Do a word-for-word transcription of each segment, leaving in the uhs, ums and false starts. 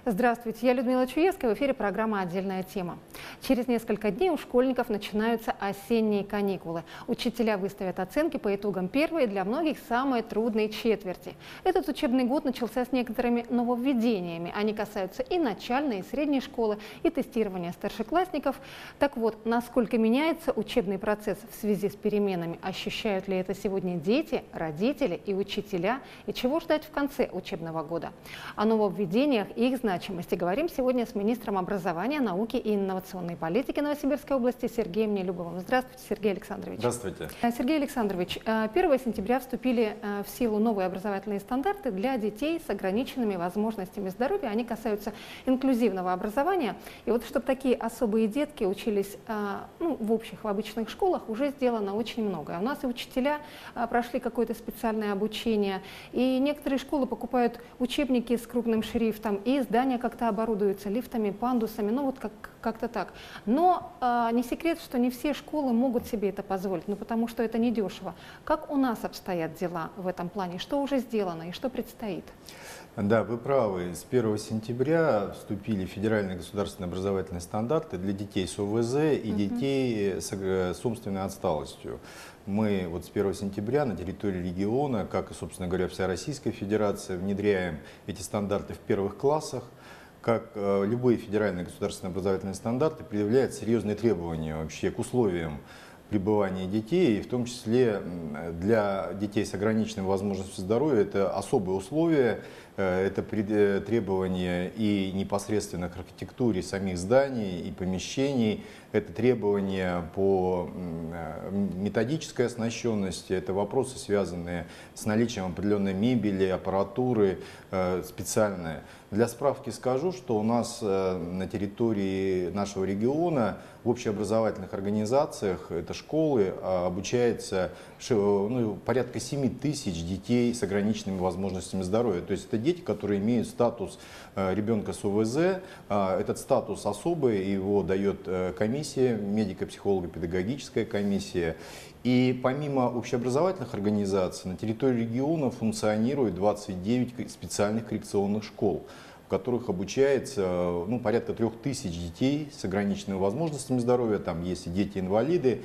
Здравствуйте, я Людмила Чуевская, в эфире программа «Отдельная тема». Через несколько дней у школьников начинаются осенние каникулы. Учителя выставят оценки по итогам первой и для многих самой трудной четверти. Этот учебный год начался с некоторыми нововведениями. Они касаются и начальной, и средней школы, и тестирования старшеклассников. Так вот, насколько меняется учебный процесс в связи с переменами? Ощущают ли это сегодня дети, родители и учителя? И чего ждать в конце учебного года? О нововведениях и их значимости говорим сегодня с министром образования, науки и инновационной политики Новосибирской области Сергеем Нелюбовым. Здравствуйте, Сергей Александрович. Здравствуйте. Сергей Александрович, первого сентября вступили в силу новые образовательные стандарты для детей с ограниченными возможностями здоровья. Они касаются инклюзивного образования. И вот чтобы такие особые детки учились ну, в общих, в обычных школах, уже сделано очень многое. У нас и учителя прошли какое-то специальное обучение, и некоторые школы покупают учебники с крупным шрифтом, и здания как-то оборудуются лифтами, пандусами, ну вот как, как-то так. Но э, не секрет, что не все школы могут себе это позволить, ну потому что это недешево. Как у нас обстоят дела в этом плане? Что уже сделано и что предстоит? Да, вы правы. С первого сентября вступили федеральные государственные образовательные стандарты для детей с ОВЗ и детей с, с умственной отсталостью. Мы вот с первого сентября на территории региона, как и, собственно говоря, вся Российская Федерация, внедряем эти стандарты в первых классах. Как э, любые федеральные государственные образовательные стандарты, предъявляют серьезные требования вообще к условиям пребывания детей, и в том числе для детей с ограниченными возможностями здоровья это особые условия, это требования и непосредственно к архитектуре самих зданий и помещений, это требования по методической оснащенности, это вопросы, связанные с наличием определенной мебели, аппаратуры специальной. Для справки скажу, что у нас на территории нашего региона в общеобразовательных организациях, это школы, обучается ну, порядка семи тысяч детей с ограниченными возможностями здоровья. То есть это дети, которые имеют статус ребенка с ОВЗ. Этот статус особый, его дает комиссия, медико-психолого-педагогическая комиссия. И помимо общеобразовательных организаций на территории региона функционирует двадцать девять специальных коррекционных школ, в которых обучается ну, порядка трех тысяч детей с ограниченными возможностями здоровья, там есть и дети-инвалиды.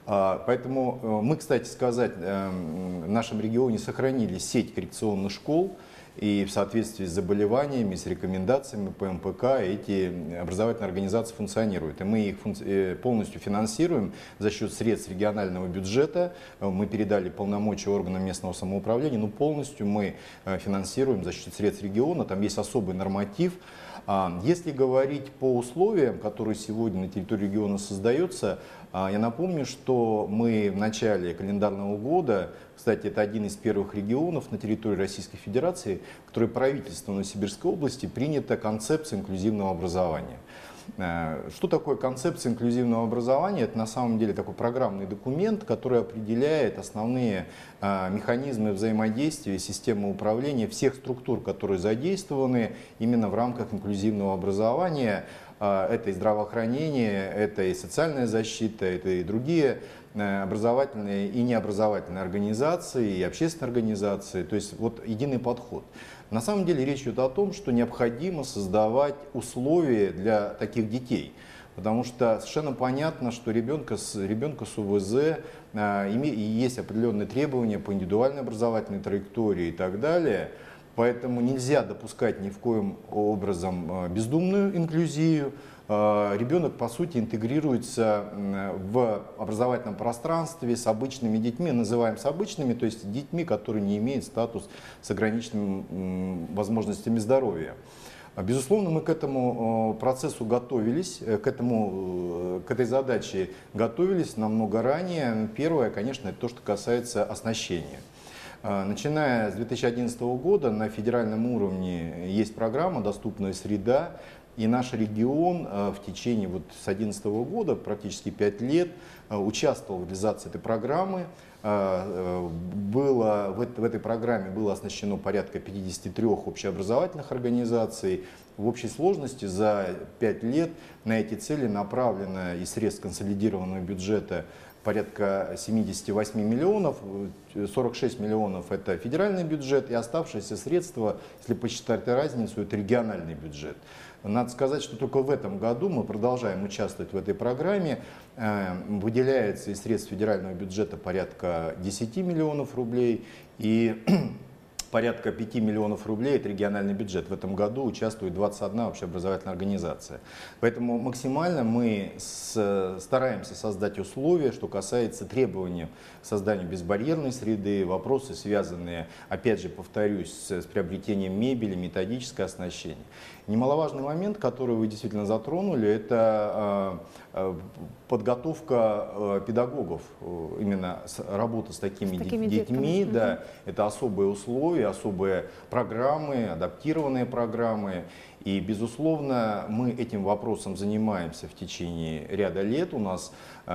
Поэтому мы, кстати сказать, в нашем регионе сохранили сеть коррекционных школ, и в соответствии с заболеваниями, с рекомендациями по эм пэ ка эти образовательные организации функционируют. И мы их полностью финансируем за счет средств регионального бюджета. Мы передали полномочия органам местного самоуправления, но полностью мы финансируем за счет средств региона. Там есть особый норматив. Если говорить по условиям, которые сегодня на территории региона создаются, я напомню, что мы в начале календарного года, кстати, это один из первых регионов на территории Российской Федерации, в которой правительство Новосибирской области принята концепция инклюзивного образования. Что такое концепция инклюзивного образования? Это на самом деле такой программный документ, который определяет основные механизмы взаимодействия, системы управления всех структур, которые задействованы именно в рамках инклюзивного образования. Это и здравоохранение, это и социальная защита, это и другие образовательные и необразовательные организации, и общественные организации. То есть вот единый подход. На самом деле речь идет о том, что необходимо создавать условия для таких детей. Потому что совершенно понятно, что ребенка с, ребенка с ОВЗ э, есть определенные требования по индивидуальной образовательной траектории и так далее. Поэтому нельзя допускать ни в коем образом бездумную инклюзию. Ребенок, по сути, интегрируется в образовательном пространстве с обычными детьми, называем с обычными, то есть детьми, которые не имеют статус с ограниченными возможностями здоровья. Безусловно, мы к этому процессу готовились, к, этому, к этой задаче готовились намного ранее. Первое, конечно, это то, что касается оснащения. Начиная с две тысячи одиннадцатого года на федеральном уровне есть программа «Доступная среда», и наш регион в течение вот с две тысячи одиннадцатого года, практически пять лет, участвовал в реализации этой программы. Было, в этой программе было оснащено порядка пятидесяти трёх общеобразовательных организаций. В общей сложности за пять лет на эти цели направлено из средств консолидированного бюджета порядка семидесяти восьми миллионов, сорок шесть миллионов это федеральный бюджет, и оставшиеся средства, если посчитать разницу, это региональный бюджет. Надо сказать, что только в этом году мы продолжаем участвовать в этой программе. Выделяется из средств федерального бюджета порядка десяти миллионов рублей и порядка пяти миллионов рублей это региональный бюджет. В этом году участвует двадцать одна общеобразовательная организация. Поэтому максимально мы с, стараемся создать условия, что касается требований к созданию безбарьерной среды, вопросы, связанные, опять же, повторюсь, с, с приобретением мебели, методическое оснащение. Немаловажный момент, который вы действительно затронули, это э, подготовка э, педагогов, э, именно с, работа с такими, с такими детьми. Да, это особые условия, особые программы, адаптированные программы. И, безусловно, мы этим вопросом занимаемся в течение ряда лет. У нас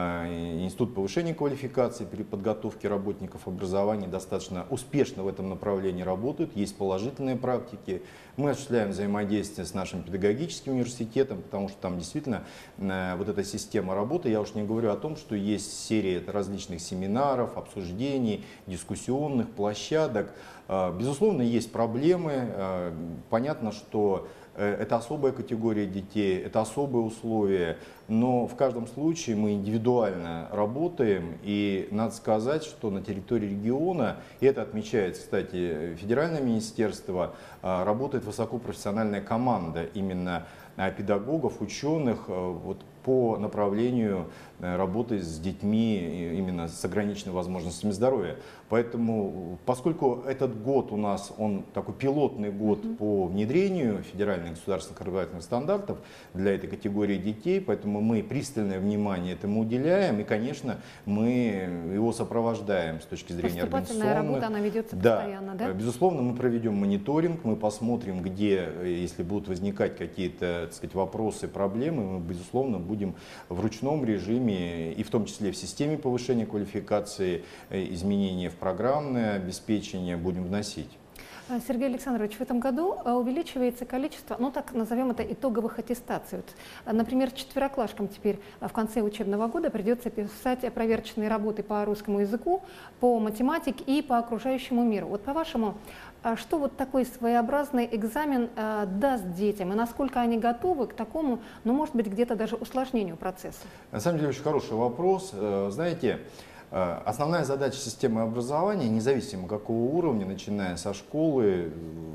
э, Институт повышения квалификации при подготовке работников образования достаточно успешно в этом направлении работает. Есть положительные практики. Мы осуществляем взаимодействие с нашим педагогическим университетом, потому что там действительно э, вот эта система работы, я уж не говорю о том, что есть серия различных семинаров, обсуждений, дискуссионных площадок. Э, безусловно, есть проблемы. Э, понятно, что это особая категория детей, это особые условия, но в каждом случае мы индивидуально работаем, и надо сказать, что на территории региона, и это отмечает, кстати, федеральное министерство, работает высокопрофессиональная команда именно педагогов, ученых вот, по направлению работы с детьми именно с ограниченными возможностями здоровья. Поэтому, поскольку этот год у нас он такой пилотный год mm-hmm. по внедрению федеральных государственных образовательных стандартов для этой категории детей, поэтому мы пристальное внимание этому уделяем и, конечно, мы его сопровождаем с точки зрения организационной. Работа, она ведется да, постоянно, да? Безусловно, мы проведем мониторинг, мы посмотрим, где, если будут возникать какие-то, так сказать, вопросы, проблемы, мы, безусловно, будем в ручном режиме, и в том числе в системе повышения квалификации, изменения в программное обеспечение будем вносить. Сергей Александрович, в этом году увеличивается количество, ну так назовем это, итоговых аттестаций. Вот, например, четвероклашкам теперь в конце учебного года придется писать проверочные работы по русскому языку, по математике и по окружающему миру. Вот по-вашему, что вот такой своеобразный экзамен э, даст детям и насколько они готовы к такому, ну может быть где-то даже усложнению процесса? На самом деле очень хороший вопрос. Знаете, основная задача системы образования, независимо какого уровня, начиная со школы,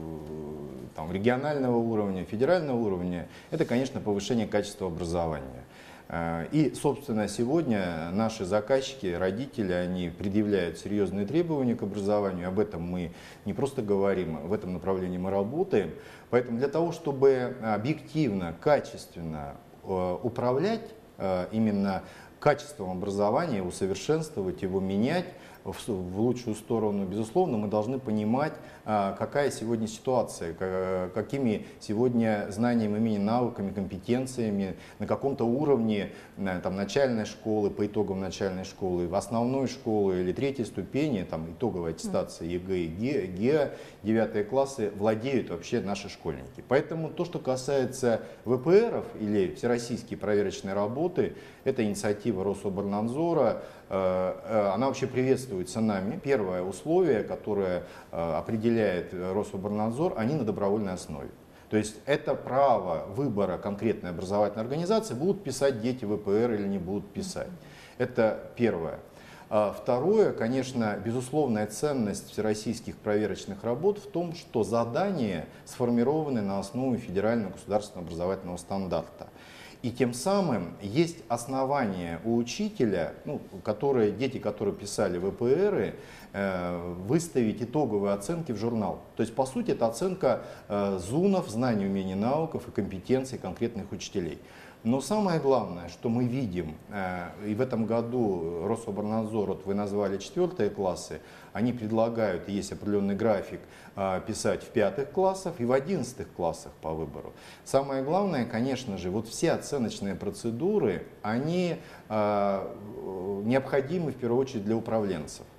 там, регионального уровня, федерального уровня, это, конечно, повышение качества образования. И, собственно, сегодня наши заказчики, родители, они предъявляют серьезные требования к образованию. Об этом мы не просто говорим, в этом направлении мы работаем. Поэтому для того, чтобы объективно, качественно управлять именно качеством образования, усовершенствовать его, менять в лучшую сторону, безусловно, мы должны понимать, какая сегодня ситуация, какими сегодня знаниями, умениями, навыками, компетенциями, на каком-то уровне там, начальной школы, по итогам начальной школы, в основной школы или третьей ступени, там, итоговой аттестации ЕГЭ и ГЕА, девятые классы владеют вообще наши школьники. Поэтому то, что касается ВПРов или всероссийские проверочные работы, это инициатива Рособорнадзора, она вообще приветствуется нами. Первое условие, которое определяет Рособорнадзор, они на добровольной основе. То есть это право выбора конкретной образовательной организации, будут писать дети ВПР или не будут писать. Это первое. Второе, конечно, безусловная ценность всероссийских проверочных работ в том, что задания сформированы на основе федерального государственного образовательного стандарта. И тем самым есть основания у учителя, ну, которые, дети, которые писали ВПРы, э, выставить итоговые оценки в журнал. То есть, по сути, это оценка э, зунов, знаний, умений, навыков и компетенций конкретных учителей. Но самое главное, что мы видим, э, и в этом году Рособорнадзор, вот вы назвали четвертые классы, они предлагают, есть определенный график, э, писать в пятых классах и в одиннадцатых классах по выбору. Самое главное, конечно же, вот все оценочные процедуры, они э, необходимы в первую очередь для управленцев.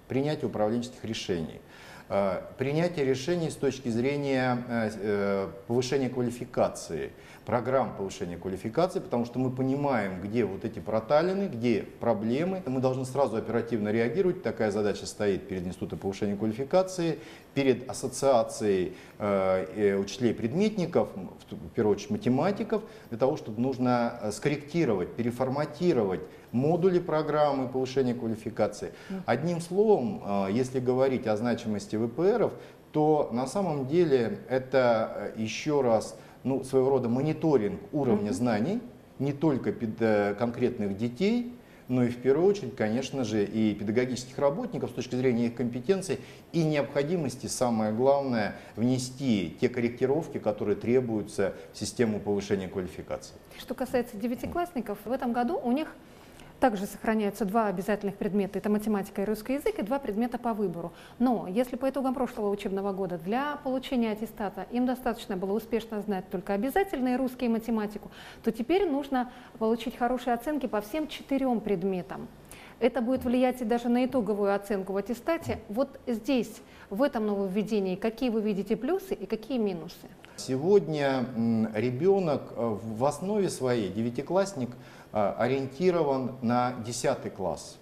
принятие управленческих решений. Принятие решений с точки зрения повышения квалификации, программ повышения квалификации, потому что мы понимаем, где вот эти проталины, где проблемы. Мы должны сразу оперативно реагировать. Такая задача стоит перед Институтом повышения квалификации, перед ассоциацией учителей-предметников, в первую очередь математиков, для того, чтобы нужно скорректировать, переформатировать модули программы повышения квалификации. Одним словом, если говорить о значимости вэ пэ эров, то на самом деле это еще раз ну, своего рода мониторинг уровня знаний не только конкретных детей, но и в первую очередь, конечно же, и педагогических работников с точки зрения их компетенций и необходимости, самое главное, внести те корректировки, которые требуются в систему повышения квалификации. Что касается девятиклассников, в этом году у них также сохраняются два обязательных предмета, это математика и русский язык, и два предмета по выбору. Но если по итогам прошлого учебного года для получения аттестата им достаточно было успешно знать только обязательные русский и математику, то теперь нужно получить хорошие оценки по всем четырем предметам. Это будет влиять и даже на итоговую оценку в аттестате. Вот здесь, в этом нововведении, какие вы видите плюсы и какие минусы? Сегодня ребенок в основе своей, девятиклассник, ориентирован на десятый класс.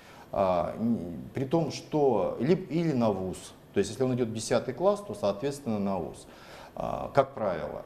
При том, что или на вуз, то есть если он идет в десятый класс, то соответственно на вуз, как правило.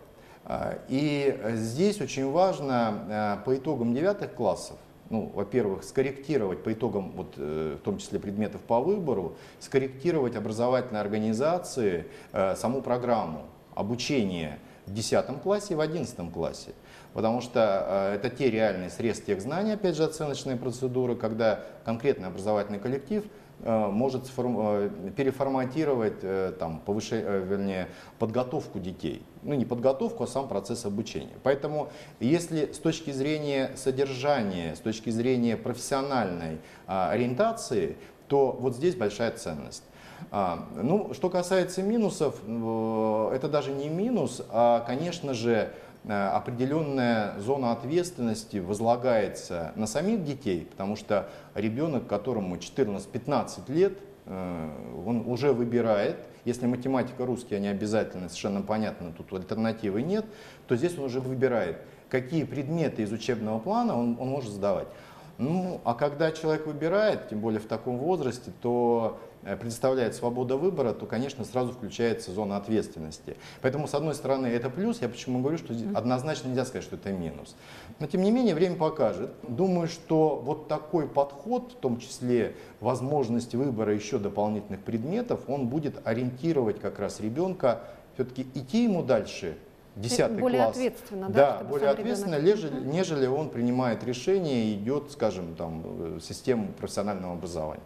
И здесь очень важно по итогам девятых классов, ну, во-первых, скорректировать по итогам, вот, в том числе предметов по выбору, скорректировать образовательные организации саму программу обучения в десятом классе и в одиннадцатом классе. Потому что э, это те реальные срез тех знаний, опять же, оценочные процедуры, когда конкретный образовательный коллектив э, может э, переформатировать э, там, повыше, э, вернее, подготовку детей. Ну, не подготовку, а сам процесс обучения. Поэтому, если с точки зрения содержания, с точки зрения профессиональной э, ориентации, то вот здесь большая ценность. А, ну, что касается минусов, э, это даже не минус, а, конечно же, определенная зона ответственности возлагается на самих детей, потому что ребенок, которому четырнадцать-пятнадцать лет, он уже выбирает, если математика, русский, они обязательно, совершенно понятно, тут альтернативы нет, то здесь он уже выбирает, какие предметы из учебного плана он, он может сдавать. Ну, а когда человек выбирает, тем более в таком возрасте, то предоставляет свобода выбора, то, конечно, сразу включается зона ответственности. Поэтому, с одной стороны, это плюс, я почему говорю, что однозначно нельзя сказать, что это минус. Но, тем не менее, время покажет. Думаю, что вот такой подход, в том числе возможность выбора еще дополнительных предметов, он будет ориентировать как раз ребенка, все-таки идти ему дальше, десятый более класс. Ответственно, да, да, более ответственно, ребенок... нежели, нежели он принимает решение и идет, скажем, там, в систему профессионального образования.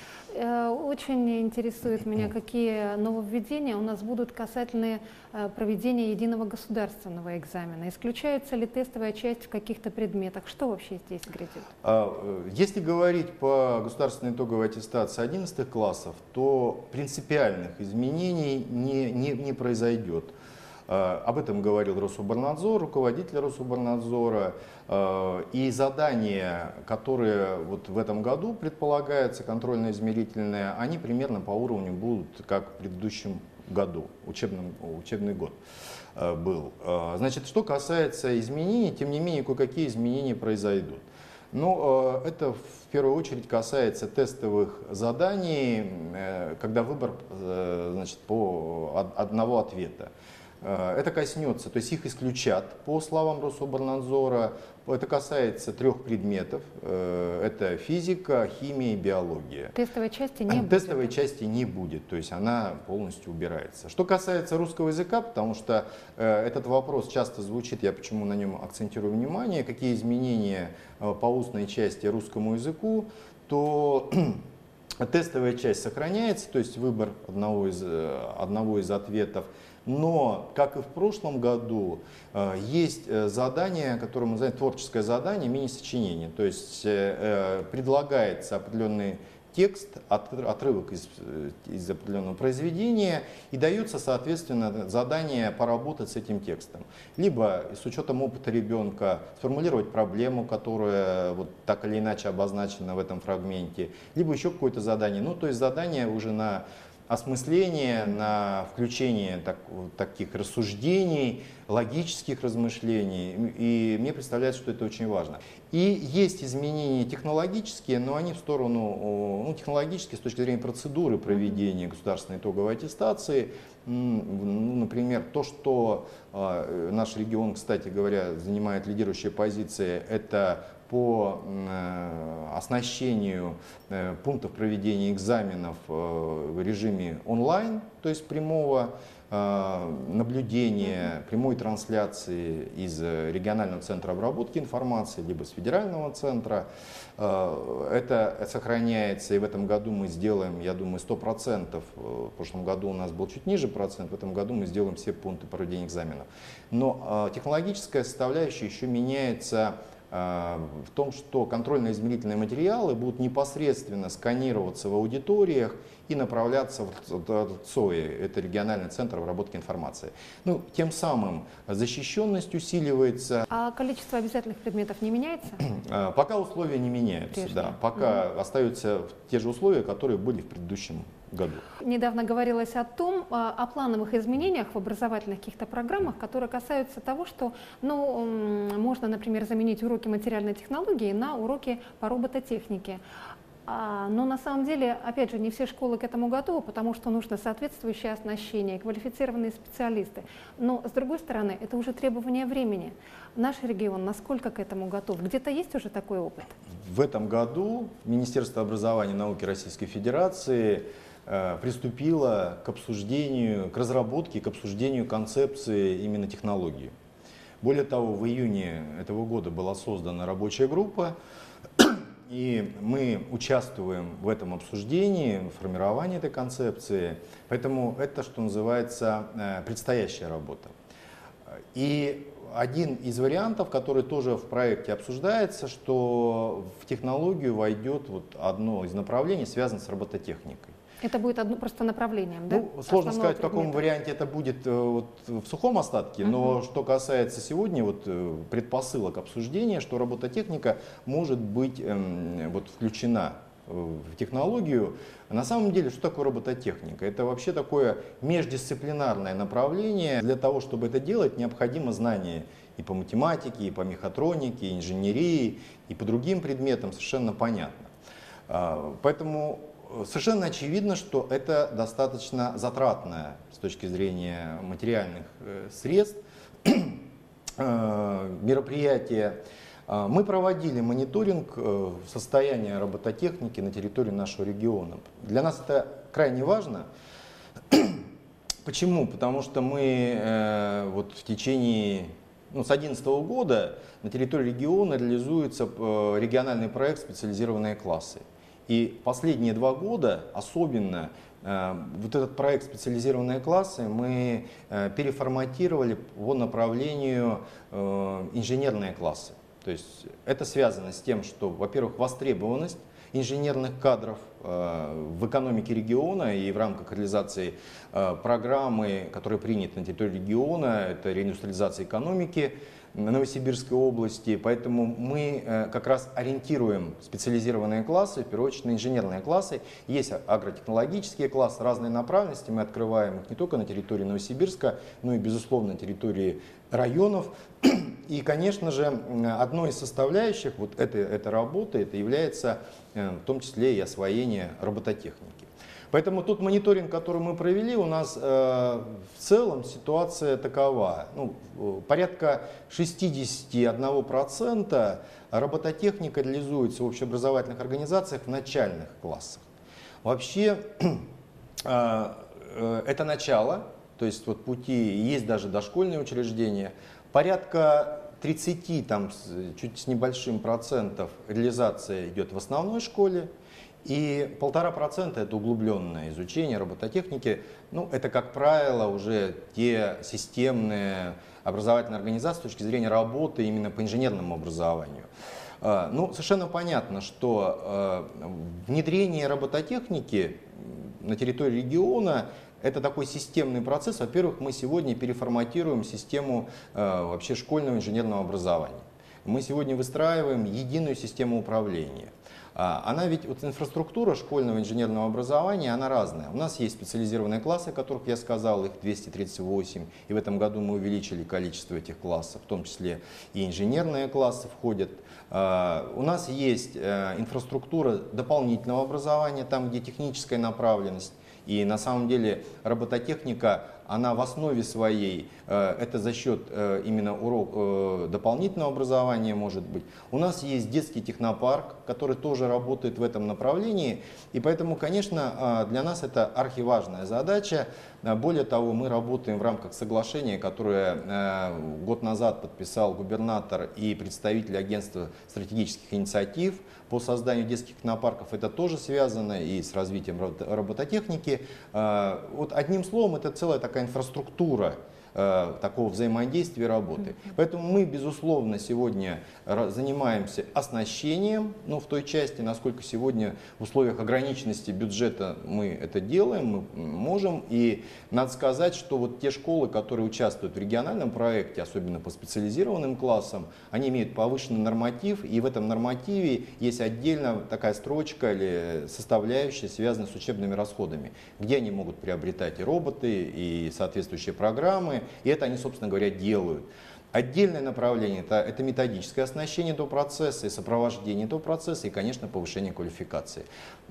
Очень интересует меня, какие нововведения у нас будут касательно проведения единого государственного экзамена. Исключается ли тестовая часть в каких-то предметах? Что вообще здесь грядет? Если говорить по государственной итоговой аттестации одиннадцатых классов, то принципиальных изменений не, не, не произойдет. Об этом говорил Рособорнадзор, руководитель Рособорнадзора. И задания, которые вот в этом году предполагаются, контрольно-измерительные, они примерно по уровню будут, как в предыдущем году, учебном, учебный год был. Значит, что касается изменений, тем не менее, кое-какие изменения произойдут. Но это в первую очередь касается тестовых заданий, когда выбор, значит, по одного ответа. Это коснется, то есть их исключат, по словам Рособорнадзора. Это касается трех предметов. Это физика, химия и биология. Тестовой части не будет. Тестовой части не будет, то есть она полностью убирается. Что касается русского языка, потому что этот вопрос часто звучит, я почему на нем акцентирую внимание, какие изменения по устной части русскому языку, то тестовая часть сохраняется, то есть выбор одного из, одного из ответов. Но, как и в прошлом году, есть задание, которое мы называем творческое задание, мини-сочинение. То есть предлагается определенный текст, отрывок из, из определенного произведения, и дается, соответственно, задание поработать с этим текстом. Либо с учетом опыта ребенка сформулировать проблему, которая вот так или иначе обозначена в этом фрагменте, либо еще какое-то задание. Ну, то есть задание уже на осмысление, на включение так, таких рассуждений, логических размышлений. И мне представляется, что это очень важно. И есть изменения технологические, но они в сторону, ну, технологические с точки зрения процедуры проведения государственной итоговой аттестации. Ну, например, то, что э, наш регион, кстати говоря, занимает лидирующие позиции, это по э, оснащению э, пунктов проведения экзаменов э, в режиме онлайн, то есть прямого э, наблюдения, прямой трансляции из регионального центра обработки информации, либо с федерального центра. Э, это сохраняется, и в этом году мы сделаем, я думаю, сто процентов. В прошлом году у нас был чуть ниже процент, в этом году мы сделаем все пункты проведения экзаменов. Но э, технологическая составляющая еще меняется в том, что контрольно-измерительные материалы будут непосредственно сканироваться в аудиториях и направляться в ЦОИ, это региональный центр обработки информации. Ну, тем самым защищенность усиливается. А количество обязательных предметов не меняется? Пока условия не меняются, Прежде. да. Пока угу. остаются те же условия, которые были в предыдущем году. Недавно говорилось о том, о плановых изменениях в образовательных каких-то программах, которые касаются того, что, ну, можно, например, заменить уроки материальной технологии на уроки по робототехнике. Но на самом деле, опять же, не все школы к этому готовы, потому что нужно соответствующее оснащение, квалифицированные специалисты. Но, с другой стороны, это уже требование времени. Наш регион насколько к этому готов? Где-то есть уже такой опыт? В этом году Министерство образования и науки Российской Федерации приступила к обсуждению, к разработке, к обсуждению концепции именно технологии. Более того, в июне этого года была создана рабочая группа, и мы участвуем в этом обсуждении, в формировании этой концепции. Поэтому это, что называется, предстоящая работа. И один из вариантов, который тоже в проекте обсуждается, что в технологию войдет вот одно из направлений, связанное с робототехникой. Это будет одно просто направлением, да? Ну, сложно сказать, в каком варианте это будет вот, в сухом остатке, uh-huh. но что касается сегодня вот, предпосылок обсуждения, что робототехника может быть эм, вот, включена в технологию. На самом деле, что такое робототехника? Это вообще такое междисциплинарное направление. Для того, чтобы это делать, необходимо знание и по математике, и по мехатронике, и инженерии, и по другим предметам, совершенно понятно. Поэтому совершенно очевидно, что это достаточно затратное с точки зрения материальных средств мероприятие. Мы проводили мониторинг состояния робототехники на территории нашего региона. Для нас это крайне важно. Почему? Потому что мы вот в течение, ну, с две тысячи одиннадцатого года на территории региона реализуется региональный проект «Специализированные классы». И последние два года особенно э, вот этот проект «Специализированные классы» мы э, переформатировали по направлению э, инженерные классы. То есть это связано с тем, что, во-первых, востребованность инженерных кадров э, в экономике региона и в рамках реализации э, программы, которая принята на территории региона, это реиндустриализация экономики Новосибирской области, поэтому мы как раз ориентируем специализированные классы, в первую очередь на инженерные классы. Есть агротехнологические классы разной направленности, мы открываем их не только на территории Новосибирска, но и, безусловно, на территории районов. И, конечно же, одной из составляющих вот этой, этой работы это является в том числе и освоение робототехники. Поэтому тот мониторинг, который мы провели, у нас э, в целом ситуация такова. Ну, порядка шестьдесят один процент робототехника реализуется в общеобразовательных организациях в начальных классах. Вообще, э, э, это начало, то есть вот пути, есть даже дошкольные учреждения. Порядка тридцати, там, чуть с небольшим процентов реализация идет в основной школе. И полтора процента это углубленное изучение робототехники. Ну, это, как правило, уже те системные образовательные организации с точки зрения работы именно по инженерному образованию. Ну, совершенно понятно, что внедрение робототехники на территории региона — это такой системный процесс. Во-первых, мы сегодня переформатируем систему вообще школьного инженерного образования. Мы сегодня выстраиваем единую систему управления. Она ведь, вот инфраструктура школьного инженерного образования, она разная. У нас есть специализированные классы, о которых я сказал, их двести тридцать восемь, и в этом году мы увеличили количество этих классов, в том числе и инженерные классы входят. У нас есть инфраструктура дополнительного образования, там, где техническая направленность, и на самом деле робототехника, она в основе своей, это за счет именно урок дополнительного образования может быть. У нас есть детский технопарк, который тоже работает в этом направлении. И поэтому, конечно, для нас это архиважная задача. Более того, мы работаем в рамках соглашения, которое год назад подписал губернатор и представитель агентства стратегических инициатив по созданию детских технопарков. Это тоже связано и с развитием робототехники. Вот одним словом, это целая такая инфраструктура такого взаимодействия работы. Поэтому мы, безусловно, сегодня занимаемся оснащением, ну, в той части, насколько сегодня в условиях ограниченности бюджета мы это делаем, мы можем. И надо сказать, что вот те школы, которые участвуют в региональном проекте, особенно по специализированным классам, они имеют повышенный норматив, и в этом нормативе есть отдельно такая строчка или составляющая, связанная с учебными расходами, где они могут приобретать и роботы, и соответствующие программы. И это они, собственно говоря, делают. Отдельное направление это, это методическое оснащение этого процесса и сопровождение этого процесса, и, конечно, повышение квалификации.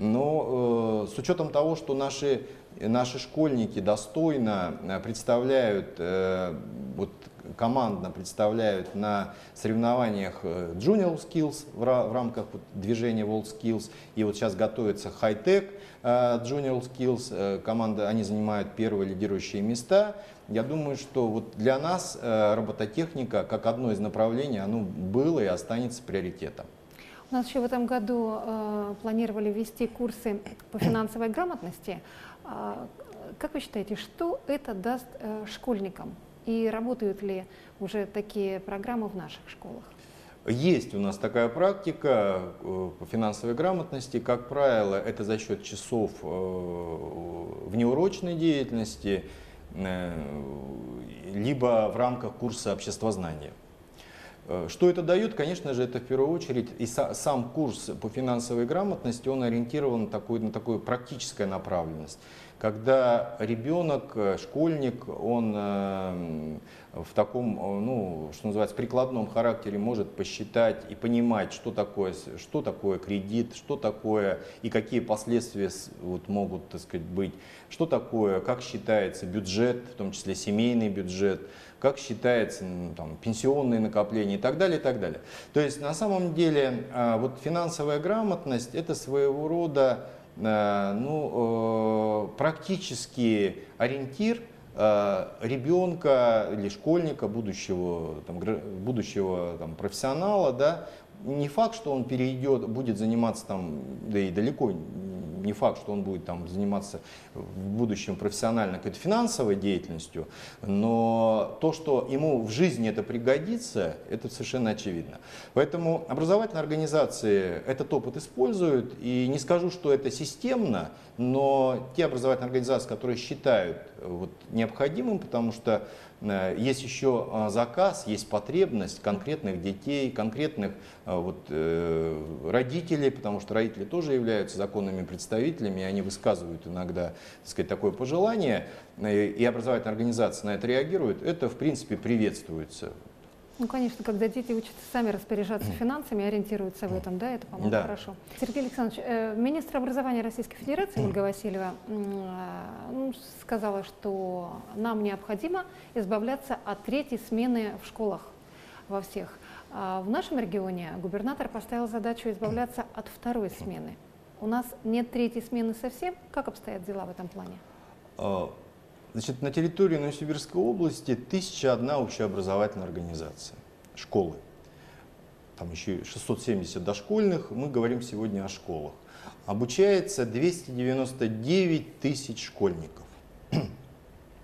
Но э, с учетом того, что наши, наши школьники достойно представляют, э, вот, командно представляют на соревнованиях Junior Skills в, в рамках вот, движения WorldSkills, и вот сейчас готовится High-Tech Junior Skills, команда, они занимают первые лидирующие места. Я думаю, что вот для нас робототехника, как одно из направлений, оно было и останется приоритетом. У нас еще в этом году э, планировали ввести курсы по финансовой грамотности. А, как вы считаете, что это даст э, школьникам? И работают ли уже такие программы в наших школах? Есть у нас такая практика по финансовой грамотности. Как правило, это за счет часов внеурочной деятельности, либо в рамках курса обществознания. Что это дает? Конечно же, это в первую очередь и сам курс по финансовой грамотности, он ориентирован на такую, на такую практическую направленность. Когда ребенок, школьник, он в таком, ну, что называется, прикладном характере может посчитать и понимать, что такое, что такое кредит, что такое и какие последствия вот, могут, так сказать, быть, что такое, как считается бюджет, в том числе семейный бюджет, как считается ну, там, пенсионные накопления и так далее, и так далее. То есть на самом деле вот финансовая грамотность это своего рода ну, практический ориентир ребенка или школьника, будущего, там, будущего там, профессионала, да, не факт, что он перейдет, будет заниматься там, да и далеко не факт, что он будет там заниматься в будущем профессионально какой-то финансовой деятельностью, но то, что ему в жизни это пригодится, это совершенно очевидно. Поэтому образовательные организации этот опыт используют, и не скажу, что это системно, но те образовательные организации, которые считают вот, необходимым, потому что есть еще заказ, есть потребность конкретных детей, конкретных вот, родителей, потому что родители тоже являются законными представителями, и они высказывают иногда, так сказать, такое пожелание, и образовательные организации на это реагируют, это в принципе приветствуется. Ну, конечно, когда дети учатся сами распоряжаться финансами, ориентируются в этом, да, это, по-моему, да. Хорошо. Сергей Александрович, э, министр образования Российской Федерации Ольга Васильева э, сказала, что нам необходимо избавляться от третьей смены в школах во всех. А в нашем регионе губернатор поставил задачу избавляться от второй смены. У нас нет третьей смены совсем. Как обстоят дела в этом плане? Значит, на территории Новосибирской области тысяча одна общеобразовательная организация, школы. Там еще шестьсот семьдесят дошкольных, мы говорим сегодня о школах. Обучается двести девяносто девять тысяч школьников.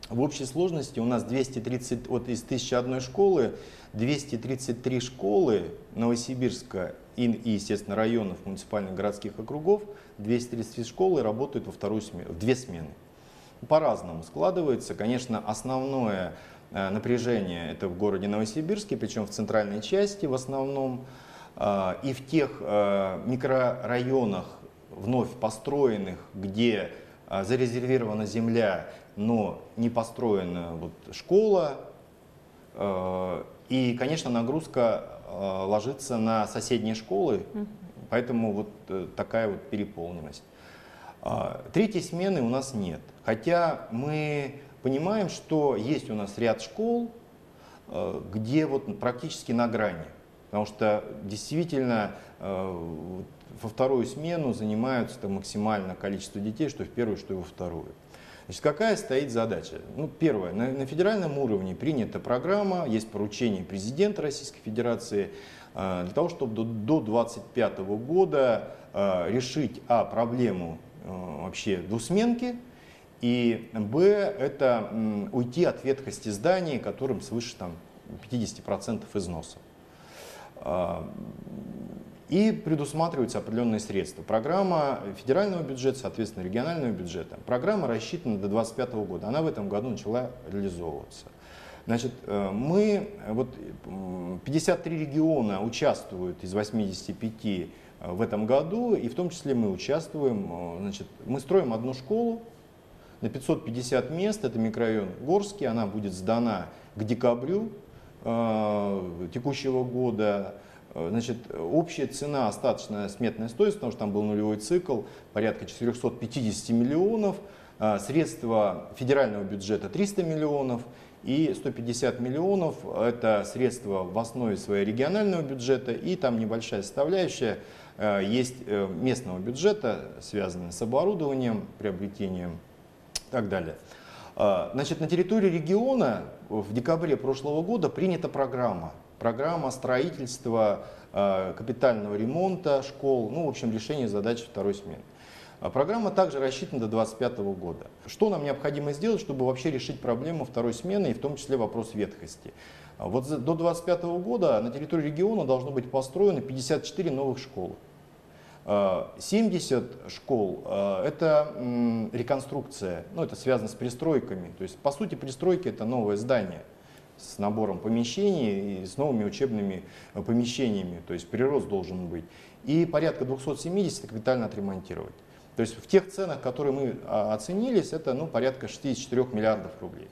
В общей сложности у нас двести тридцать, вот из тысячи одной школы, двести тридцать три школы Новосибирска и, и, естественно, районов, муниципальных городских округов, двести тридцать три школы работают во вторую смену, в две смены. По-разному складывается. Конечно, основное э, напряжение это в городе Новосибирске, причем в центральной части в основном, э, и в тех э, микрорайонах, вновь построенных, где э, зарезервирована земля, но не построена вот, школа. Э, и, конечно, нагрузка э, ложится на соседние школы, mm-hmm. поэтому вот э, такая вот переполненность. Третьей смены у нас нет, хотя мы понимаем, что есть у нас ряд школ, где вот практически на грани, потому что действительно во вторую смену занимаются -то максимальное количество детей, что в первую, что и во вторую. Значит, какая стоит задача? Ну, первое, на, на федеральном уровне принята программа, есть поручение президента Российской Федерации для того, чтобы до, до две тысячи двадцать пятого года решить а проблему вообще двусменки, и б, это м, уйти от ветхости зданий, которым свыше там, пятьдесят процентов износа. А, и предусматриваются определенные средства. Программа федерального бюджета, соответственно, регионального бюджета. Программа рассчитана до две тысячи двадцать пятого года. Она в этом году начала реализовываться. Значит, мы, вот, пятьдесят три региона участвуют из восьмидесяти пяти в этом году, и в том числе мы участвуем, значит, мы строим одну школу на пятьсот пятьдесят мест, это микрорайон Горский, она будет сдана к декабрю э, текущего года. Значит, общая цена, остаточная сметная стоимость, потому что там был нулевой цикл, порядка четырехсот пятидесяти миллионов, э, средства федерального бюджета триста миллионов, и сто пятьдесят миллионов это средства в основе своего регионального бюджета, и там небольшая составляющая есть местного бюджета, связанная с оборудованием, приобретением и так далее. Значит, на территории региона в декабре прошлого года принята программа. Программа строительства, капитального ремонта школ, ну, в общем, решение задач второй смены. Программа также рассчитана до две тысячи двадцать пятого года. Что нам необходимо сделать, чтобы вообще решить проблему второй смены и в том числе вопрос ветхости? Вот до две тысячи двадцать пятого года на территории региона должно быть построено пятьдесят четыре новых школы. семьдесят школ – это реконструкция, ну, это связано с пристройками. То есть, по сути, пристройки – это новое здание с набором помещений и с новыми учебными помещениями. То есть, прирост должен быть. И порядка двухсот семидесяти капитально отремонтировать. То есть, в тех ценах, которые мы оценились, это ну, порядка шестидесяти четырёх миллиардов рублей.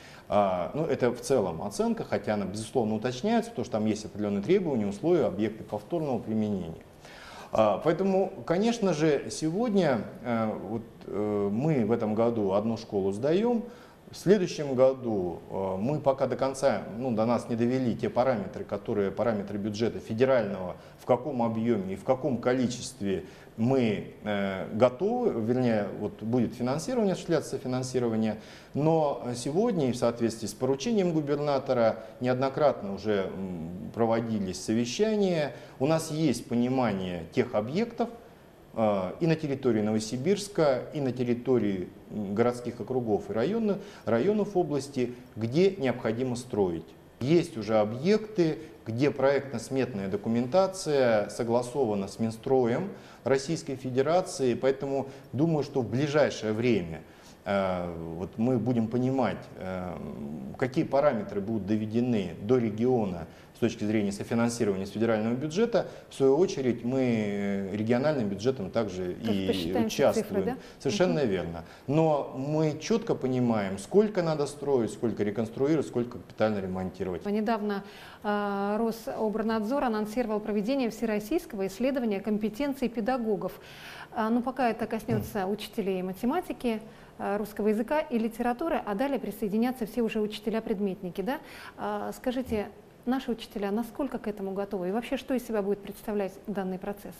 Ну, это в целом оценка, хотя она, безусловно, уточняется, потому что там есть определенные требования, условия, объекты повторного применения. Поэтому, конечно же, сегодня вот, мы в этом году одну школу сдаем. В следующем году мы пока до конца, ну, до нас не довели те параметры, которые параметры бюджета федерального, в каком объеме и в каком количестве мы э, готовы, вернее, вот будет финансирование, осуществляться финансирование, но сегодня и в соответствии с поручением губернатора неоднократно уже проводились совещания, у нас есть понимание тех объектов э, и на территории Новосибирска, и на территории городских округов и районов, районов области, где необходимо строить. Есть уже объекты, где проектно-сметная документация согласована с Минстроем Российской Федерации, поэтому думаю, что в ближайшее время э, вот мы будем понимать, э, какие параметры будут доведены до региона с точки зрения софинансирования с федерального бюджета. В свою очередь мы региональным бюджетом также и участвуем. Цифры, да? Совершенно угу. верно. Но мы четко понимаем, сколько надо строить, сколько реконструировать, сколько капитально ремонтировать. Недавно э, Рособорнадзор анонсировал проведение всероссийского исследования компетенций педагогов. А, ну, пока это коснется учителей математики, русского языка и литературы, а далее присоединятся все уже учителя-предметники. Да? А, скажите, наши учителя насколько к этому готовы? И вообще, что из себя будет представлять данный процесс?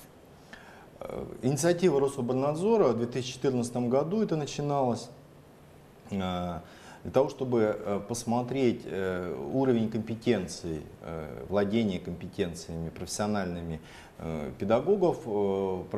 Инициатива Рособорнадзора в две тысячи четырнадцатом году это начиналось для того, чтобы посмотреть уровень компетенций, владения компетенциями профессиональными педагогов.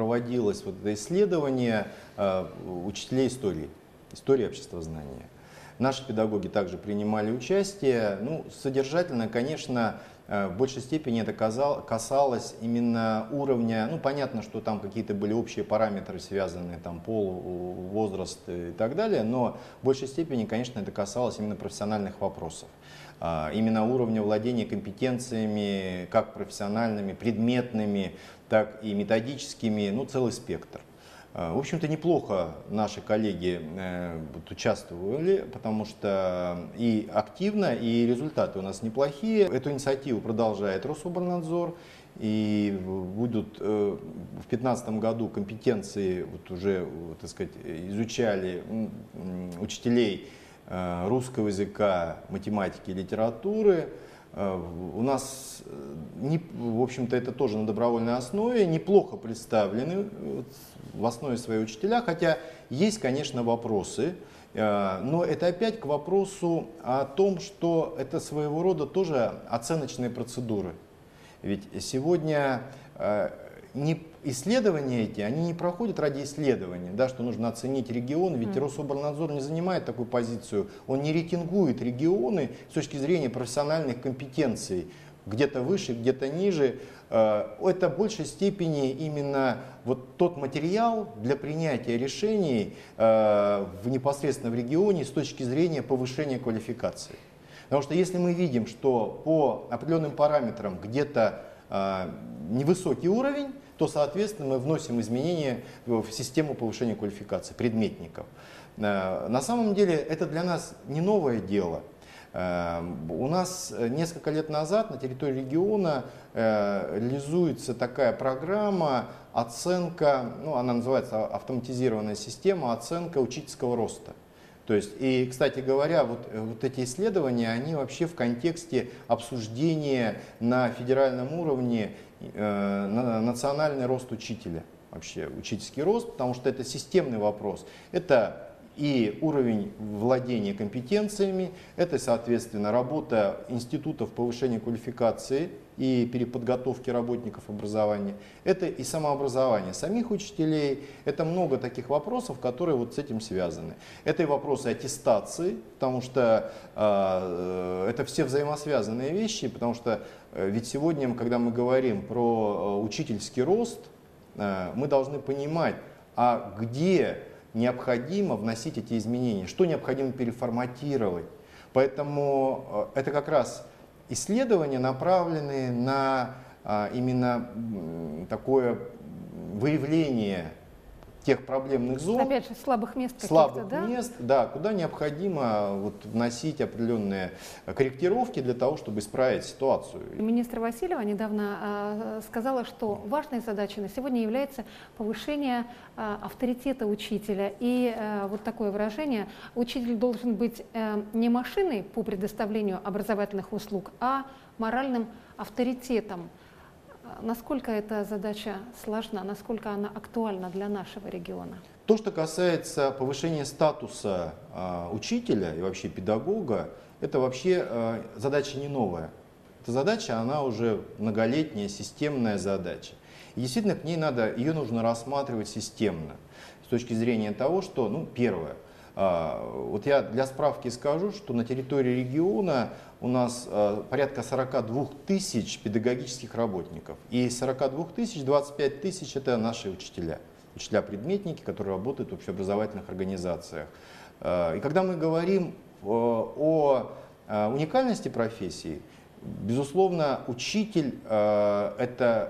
Проводилось вот это исследование учителей истории, истории обществознания. Наши педагоги также принимали участие. Ну, содержательно, конечно, в большей степени это касалось именно уровня, ну, понятно, что там какие-то были общие параметры, связанные, там, пол, возраст и так далее, но в большей степени, конечно, это касалось именно профессиональных вопросов. Именно уровня владения компетенциями, как профессиональными, предметными, так и методическими, ну, целый спектр. В общем-то, неплохо наши коллеги э, участвовали, потому что и активно, и результаты у нас неплохие. Эту инициативу продолжает Рособорнадзор, и будут э, в две тысячи пятнадцатом году компетенции вот уже, так сказать, изучали э, учителей э, русского языка, математики и литературы. У нас, в общем-то, это тоже на добровольной основе, неплохо представлены в основе своей учителя, хотя есть, конечно, вопросы, но это опять к вопросу о том, что это своего рода тоже оценочные процедуры. Ведь сегодня не исследования эти, они не проходят ради исследования, да, что нужно оценить регион, ведь mm. Рособорнадзор не занимает такую позицию, он не рейтингует регионы с точки зрения профессиональных компетенций, где-то выше, где-то ниже. Это в большей степени именно вот тот материал для принятия решений в непосредственно в регионе с точки зрения повышения квалификации. Потому что если мы видим, что по определенным параметрам где-то невысокий уровень, то, соответственно, мы вносим изменения в систему повышения квалификации предметников. На самом деле это для нас не новое дело. У нас несколько лет назад на территории региона реализуется такая программа оценка, ну, она называется автоматизированная система оценка учительского роста. То есть, и, кстати говоря, вот, вот эти исследования, они вообще в контексте обсуждения на федеральном уровне э, на национальный рост учителя, вообще учительский рост, потому что это системный вопрос. Это и уровень владения компетенциями, это, соответственно, работа институтов повышения квалификации и переподготовки работников образования, это и самообразование самих учителей, это много таких вопросов, которые вот с этим связаны. Это и вопросы аттестации, потому что э, это все взаимосвязанные вещи, потому что э, ведь сегодня, когда мы говорим про э, учительский рост, э, мы должны понимать, а где необходимо вносить эти изменения, что необходимо переформатировать. Поэтому это как раз исследования, направленные на именно такое выявление тех проблемных зон, опять же, слабых мест, слабых да? мест, да, куда необходимо вот вносить определенные корректировки для того, чтобы исправить ситуацию. Министр Васильева недавно э, сказала, что важной задачей на сегодня является повышение э, авторитета учителя. И э, вот такое выражение: учитель должен быть э, не машиной по предоставлению образовательных услуг, а моральным авторитетом. Насколько эта задача сложна, насколько она актуальна для нашего региона? То, что касается повышения статуса э, учителя и вообще педагога, это вообще э, задача не новая. Эта задача, она уже многолетняя, системная задача. И действительно, к ней надо, ее нужно рассматривать системно. С точки зрения того, что, ну, первое, э, вот я для справки скажу, что на территории региона у нас э, порядка сорока двух тысяч педагогических работников. И из сорока двух тысяч двадцать пять тысяч это наши учителя. Учителя-предметники, которые работают в общеобразовательных организациях. И когда мы говорим о уникальности профессии, безусловно, учитель – это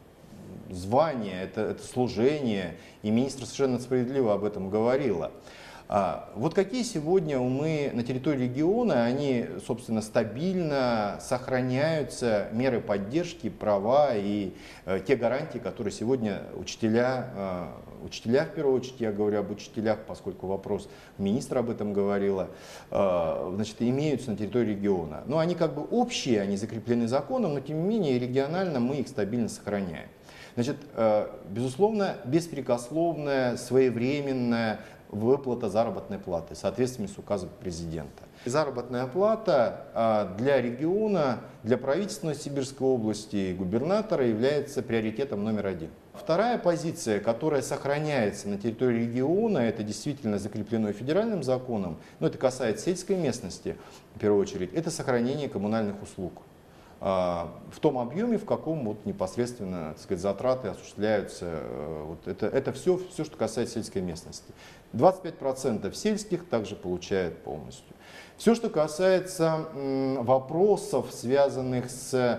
звание, это, это служение, и министр совершенно справедливо об этом говорила. Вот какие сегодня умы на территории региона, они, собственно, стабильно сохраняются, меры поддержки, права и э, те гарантии, которые сегодня учителя, э, учителя, в первую очередь, я говорю об учителях, поскольку вопрос министра об этом говорила, э, значит, имеются на территории региона. Но они как бы общие, они закреплены законом, но тем не менее регионально мы их стабильно сохраняем. Значит, э, безусловно, беспрекословная, своевременная выплата заработной платы в соответствии с указом президента. Заработная плата для региона, для правительства Сибирской области и губернатора является приоритетом номер один. Вторая позиция, которая сохраняется на территории региона, это действительно закреплено федеральным законом, но это касается сельской местности, в первую очередь, это сохранение коммунальных услуг в том объеме, в каком вот непосредственно, так сказать, затраты осуществляются. Вот это, это все, все, что касается сельской местности. двадцать пять процентов сельских также получает полностью. Все, что касается вопросов, связанных с,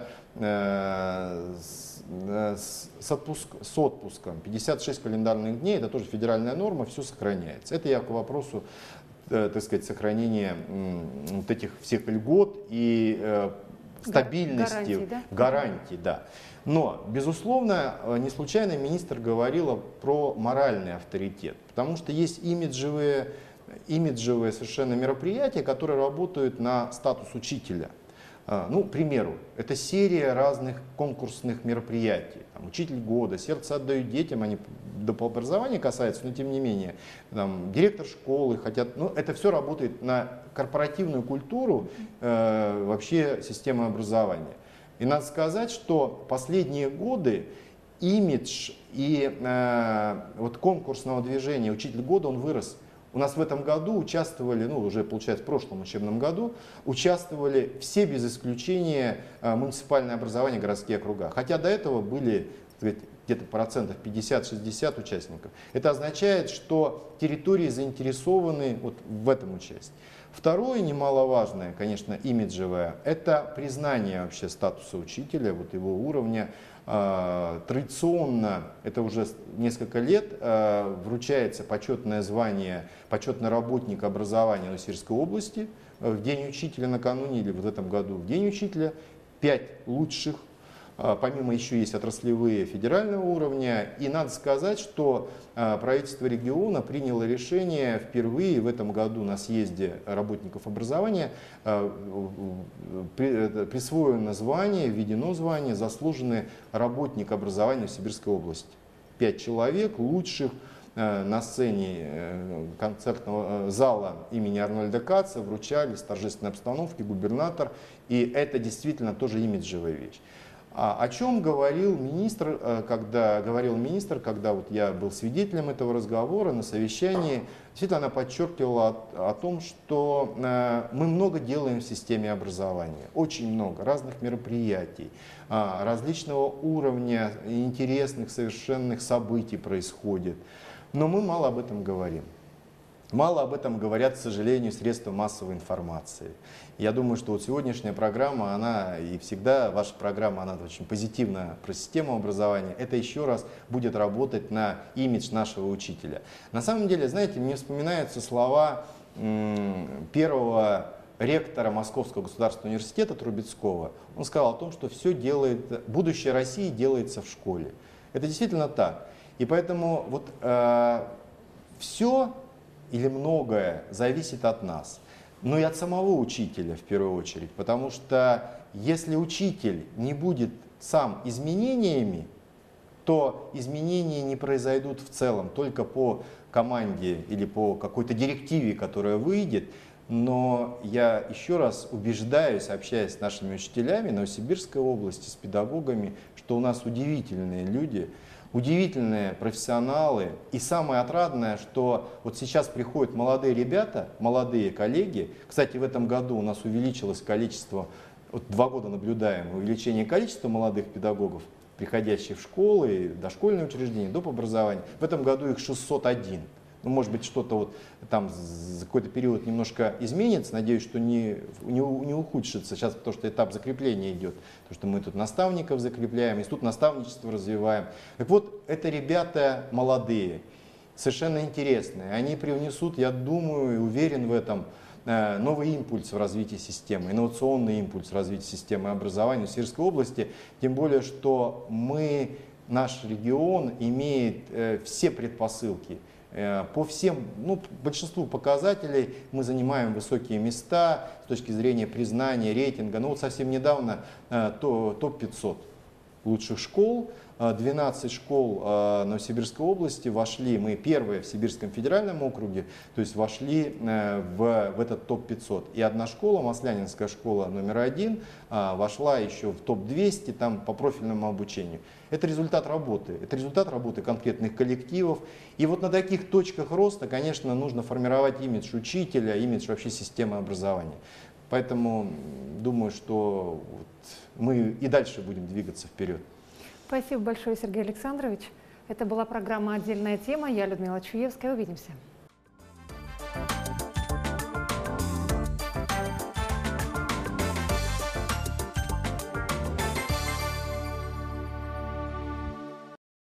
с, с, отпуск, с отпуском, пятьдесят шесть календарных дней, это тоже федеральная норма, все сохраняется. Это я к вопросу, так сказать, сохранения вот этих всех льгот и стабильности, гарантий, да? гарантий, да. Но, безусловно, не случайно министр говорила про моральный авторитет, потому что есть имиджевые, имиджевые совершенно мероприятия, которые работают на статус учителя. Ну, к примеру, это серия разных конкурсных мероприятий. Там, учитель года, сердце отдают детям, они до образования касаются, но тем не менее, там, директор школы хотят, ну, это все работает на корпоративную культуру э, вообще системы образования. И надо сказать, что последние годы имидж и э, вот конкурсного движения «Учитель года» он вырос. У нас в этом году участвовали, ну уже получается в прошлом учебном году, участвовали все без исключения э, муниципальное образование, городские округа. Хотя до этого были где-то процентов пятьдесят-шестьдесят участников. Это означает, что территории заинтересованы вот в этом участии. Второе, немаловажное, конечно, имиджевое, это признание вообще статуса учителя, вот его уровня. Традиционно, это уже несколько лет, вручается почетное звание почетный работник образования Новосибирской области в День учителя накануне или в этом году в День учителя. Пять лучших. Помимо еще есть отраслевые федерального уровня. И надо сказать, что правительство региона приняло решение впервые в этом году на съезде работников образования присвоено звание, введено звание заслуженный работник образования Новосибирской области. Пять человек лучших на сцене концертного зала имени Арнольда Каца вручались в торжественной обстановке губернатор. И это действительно тоже имиджевая вещь. А о чем говорил министр, когда, говорил министр, когда вот я был свидетелем этого разговора на совещании, действительно она подчеркивала о, о том, что мы много делаем в системе образования, очень много разных мероприятий, различного уровня интересных, совершенных событий происходит, но мы мало об этом говорим. Мало об этом говорят, к сожалению, средства массовой информации. Я думаю, что вот сегодняшняя программа, она и всегда, ваша программа, она очень позитивна про систему образования. Это еще раз будет работать на имидж нашего учителя. На самом деле, знаете, мне вспоминаются слова первого ректора Московского государственного университета Трубецкого. Он сказал о том, что все делает, будущее России делается в школе. Это действительно так. И поэтому вот э, все или многое зависит от нас, но и от самого учителя в первую очередь, потому что если учитель не будет сам изменениями, то изменения не произойдут в целом только по команде или по какой-то директиве, которая выйдет. Но я еще раз убеждаюсь, общаясь с нашими учителями Новосибирской области, с педагогами, что у нас удивительные люди, удивительные профессионалы. И самое отрадное, что вот сейчас приходят молодые ребята, молодые коллеги. Кстати, в этом году у нас увеличилось количество, вот два года наблюдаем увеличение количества молодых педагогов, приходящих в школы, дошкольные учреждения, доп. Образование. В этом году их шестьсот один. Ну, может быть, что-то вот там за какой-то период немножко изменится. Надеюсь, что не, не, не ухудшится сейчас, потому что этап закрепления идет. Потому что мы тут наставников закрепляем, институт наставничества развиваем. Так вот, это ребята молодые, совершенно интересные. Они привнесут, я думаю и уверен в этом, новый импульс в развитии системы, инновационный импульс в развитии системы образования в Новосибирской области. Тем более, что мы, наш регион имеет все предпосылки. По всем, ну, большинству показателей мы занимаем высокие места с точки зрения признания, рейтинга. Ну вот совсем недавно топ пятьсот. лучших школ. двенадцать школ Новосибирской области вошли, мы первые в Сибирском федеральном округе, то есть вошли в, в этот топ пятьсот. И одна школа, Маслянинская школа номер один, вошла еще в топ двести там, по профильному обучению. Это результат работы, это результат работы конкретных коллективов. И вот на таких точках роста, конечно, нужно формировать имидж учителя, имидж вообще системы образования. Поэтому думаю, что вот мы и дальше будем двигаться вперед. Спасибо большое, Сергей Александрович. Это была программа «Отдельная тема». Я Людмила Чуевская. Увидимся.